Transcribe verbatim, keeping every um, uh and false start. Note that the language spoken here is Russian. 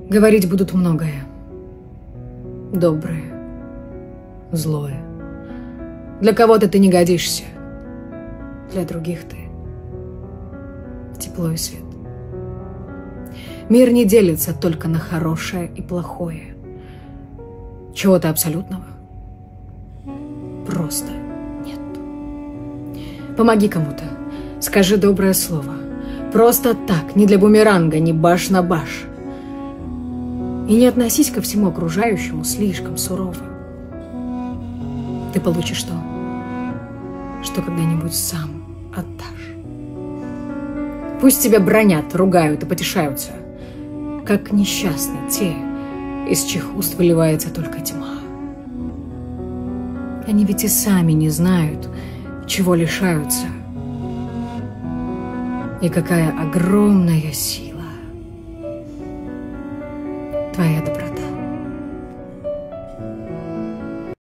Говорить будут многое. Доброе, злое. Для кого-то ты не годишься, для других ты тепло и свет. Мир не делится только на хорошее и плохое. Чего-то абсолютного просто нет. Помоги кому-то, скажи доброе слово. Просто так, не для бумеранга, не баш на баш. И не относись ко всему окружающему слишком сурово. Ты получишь то, что когда-нибудь сам отдашь. Пусть тебя бранят, ругают и потешаются, как несчастны те, из чьих уст выливается только тьма. Они ведь и сами не знают, чего лишаются. И какая огромная сила твоя доброта.